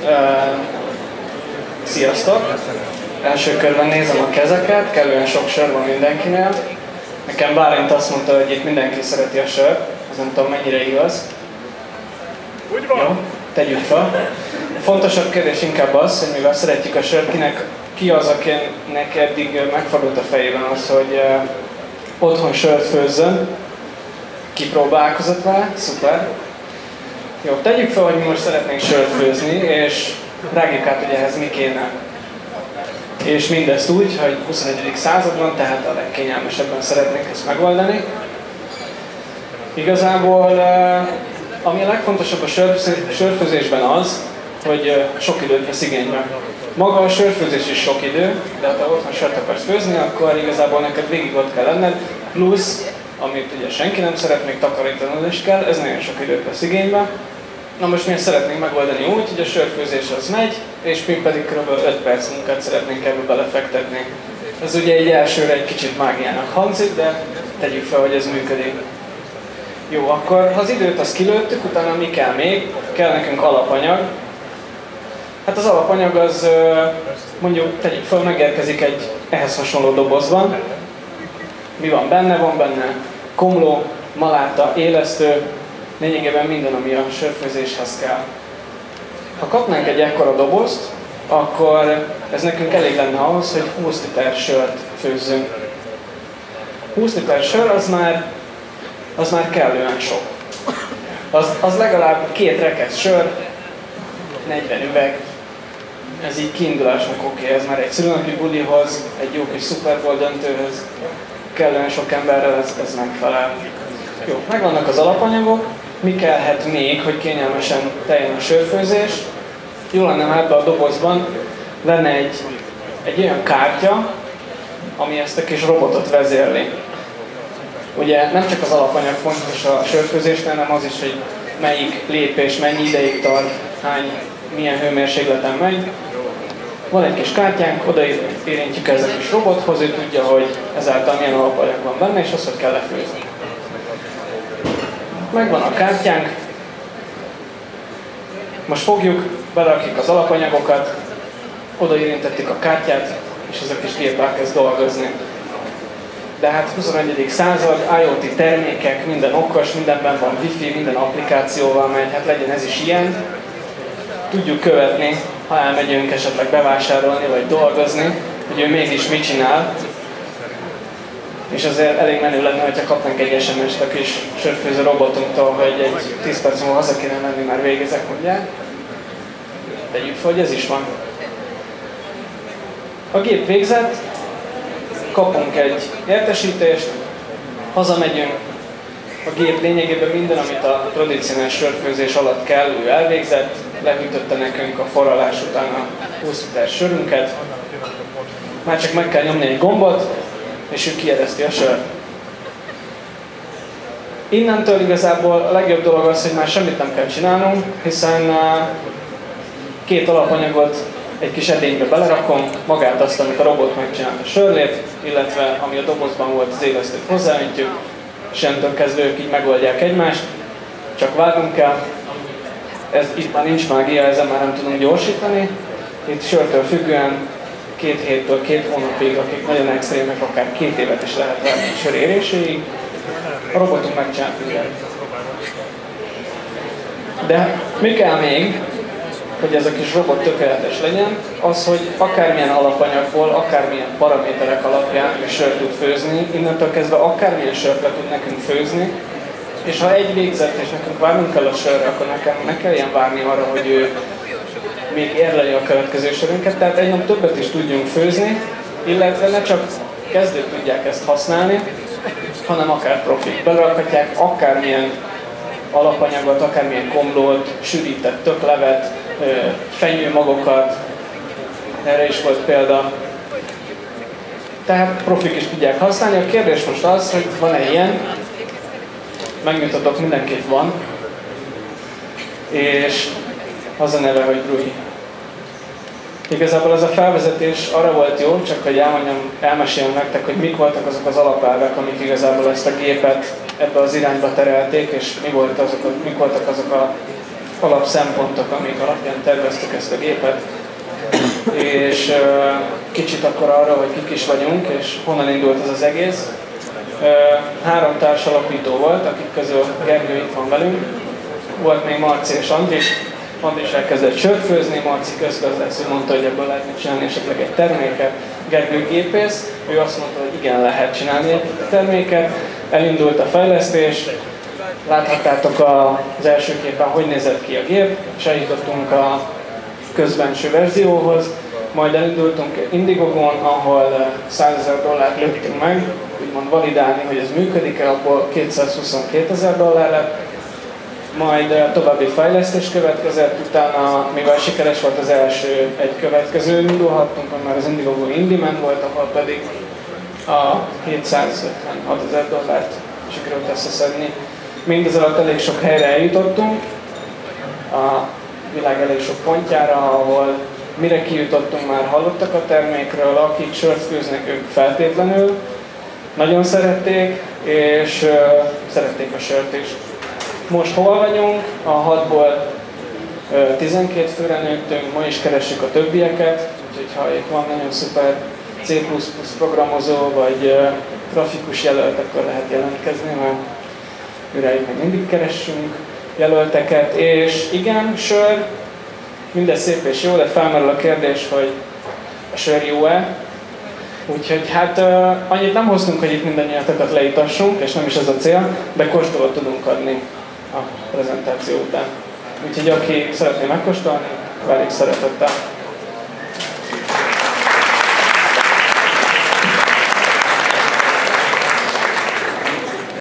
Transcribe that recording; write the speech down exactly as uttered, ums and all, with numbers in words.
Sziasztok! Első körben nézem a kezeket, kellően sok sör van mindenkinél. Nekem Bálint azt mondta, hogy itt mindenki szereti a sört, az nem tudom mennyire igaz. Jó, tegyük fel. A fontosabb kérdés inkább az, hogy mivel szeretjük a sört, kinek, ki az, akinek eddig megfordult a fejében az, hogy uh, otthon sört főzzön. Kipróbálkozott vele, szuper. Jó, tegyük fel, hogy mi most szeretnénk sört főzni, és rágjuk át, hogy ehhez mi kéne. És mindezt úgy, hogy huszonegyedik században, tehát a legkényelmesebben szeretnénk ezt megoldani. Igazából, ami a legfontosabb a sörfőzésben az, hogy sok időt vesz igénybe. Maga a sörfőzés is sok idő, de ha otthon sört akarsz főzni, akkor igazából neked végig ott kell lenned, plusz, amit ugye senki nem szeret, még takarítanod is kell, ez nagyon sok időt vesz igénybe. Na most mi ezt szeretnénk megoldani úgy, hogy a sörfőzés az megy, és mi pedig kb. öt perc munkát szeretnénk ebbe belefektetni. Ez ugye egy elsőre egy kicsit mágiának hangzik, de tegyük fel, hogy ez működik. Jó, akkor ha az időt azt kilőttük, utána mi kell még? Kell nekünk alapanyag. Hát az alapanyag az, mondjuk tegyük fel, megérkezik egy ehhez hasonló dobozban. Mi van benne? Van benne komló, maláta, élesztő, lényegében minden, ami a sörfőzéshez kell. Ha kapnánk egy ekkora dobozt, akkor ez nekünk elég lenne ahhoz, hogy húsz liter sört főzzünk. húsz liter sör az már, az már kellően sok. Az, az legalább két rekesz sör, negyven üveg. Ez így kiindulásnak oké, okay. Ez már egy szülőnapi bulihoz, egy jó kis Super Bowl döntőhöz, kellően sok emberrel ez, ez megfelel. Jó, megvannak az alapanyagok. Mi kellhet még, hogy kényelmesen teljen a sörfőzés? Jó lenne, ha ebben a dobozban lenne egy, egy olyan kártya, ami ezt a kis robotot vezérli. Ugye nem csak az alapanyag fontos a sörfőzésnél, hanem az is, hogy melyik lépés, mennyi ideig tart, hány, milyen hőmérsékleten megy. Van egy kis kártyánk, oda érintjük ezt a kis robothoz, ő tudja, hogy ezáltal milyen alapanyag van benne, és azt, hogy kell lefőzni. Megvan a kártyánk, most fogjuk, berakjuk az alapanyagokat, oda érintettük a kártyát, és ez a kis gép elkezd dolgozni. De hát huszonegyedik század, IoT termékek, minden okos, mindenben van wifi, minden applikációval megy, hát legyen ez is ilyen. Tudjuk követni, ha elmegyünk esetleg bevásárolni vagy dolgozni, hogy ő mégis mit csinál. És azért elég menő lenne, hogyha kapnánk egy es em est a kis sörfőző robotunktól, hogy egy tíz perc múlva haza kéne menni, már végezek, mondják. Tegyük fel, hogy ez is van. A gép végzett, kapunk egy értesítést, hazamegyünk, a gép lényegében minden, amit a tradicionális sörfőzés alatt kell, ő elvégzett, lehűtötte nekünk a forralás után a húsz liter sörünket. Már csak meg kell nyomni egy gombot, és ő kiereszti a sört. Innentől igazából a legjobb dolog az, hogy már semmit nem kell csinálnunk, hiszen két alapanyagot egy kis edénybe belerakom, magát azt, amit a robot megcsinál a sörlét, illetve ami a dobozban volt, az élesztőt hozzáöntjük, és ettől kezdve ők így megoldják egymást, csak várnunk kell. Ez, itt már nincs mágia, ezzel már nem tudunk gyorsítani. Itt sörtől függően két héttől két hónapig, akik nagyon extrémek, akár két évet is lehet várni a sör éréséig. A robotunk megcsinál mindent. De mi kell még, hogy ez a kis robot tökéletes legyen, az, hogy akármilyen alapanyagból, akármilyen paraméterek alapján ő sört tud főzni, innentől kezdve akármilyen sört le tud nekünk főzni, és ha egy végzett és nekünk várnunk kell a sörre, akkor nekem ne kelljen várni arra, hogy ő még érleli a következő sörünket, tehát egy nap többet is tudjunk főzni, illetve ne csak kezdők tudják ezt használni, hanem akár profik. Belerakhatják akármilyen alapanyagot, akármilyen komlót, sűrített töklevet, fenyőmagokat, erre is volt példa. Tehát profik is tudják használni. A kérdés most az, hogy van-e ilyen, megmutatok, mindenkit van, és az a neve, hogy Brui. Igazából ez a felvezetés arra volt jó, csak hogy elmondjam, elmeséljem nektek, hogy mik voltak azok az alapelvek, amik igazából ezt a gépet ebbe az irányba terelték, és mi volt azok a, mik voltak azok a alapszempontok, amik alapján terveztük ezt a gépet. És kicsit akkor arra, hogy kik is vagyunk, és honnan indult ez az egész. Három társ alapító volt, akik közül Gergő itt van velünk. Volt még Marci és Andris. Andris elkezdett sört főzni, Marci közgazdász, ő mondta, hogy ebből lehetne csinálni esetleg egy terméket. Gergő gépész, ő azt mondta, hogy igen, lehet csinálni egy terméket. Elindult a fejlesztés. Láthattátok az első képen, hogy nézett ki a gép, és eljutottunk a közbenső verzióhoz. Majd elindultunk Indiegogon, ahol százezer dollárt lőttünk meg, úgymond validálni, hogy ez működik-e, abból kétszázhuszonkétezer dollár lett. Majd további fejlesztés következett, utána, mivel sikeres volt az első, egy következő indulhattunk, már az Indiegogo Indieman volt, ahol pedig a hétszázötvenhatezer dollárt sikerült összeszedni. Mindez alatt elég sok helyre eljutottunk, a világ elég sok pontjára, ahol mire kijutottunk, már hallottak a termékről, akik sört főznek, ők feltétlenül nagyon szerették, és uh, szerették a sört is. Most hol vagyunk? A hatból uh, tizenkét főre nőttünk, ma is keressük a többieket, úgyhogy ha itt van nagyon szuper C plusz plusz programozó, vagy uh, grafikus jelölt, akkor lehet jelentkezni, mert üreig még mindig keressünk jelölteket, és igen, sör, mindez szép és jó, de felmerül a kérdés, hogy a sör jó-e? Úgyhogy hát uh, annyit nem hoztunk, hogy itt mindannyiatokat leítassunk, és nem is ez a cél, de kóstolót tudunk adni a prezentáció után. Úgyhogy aki szeretné megkóstolni, várjuk szeretettel.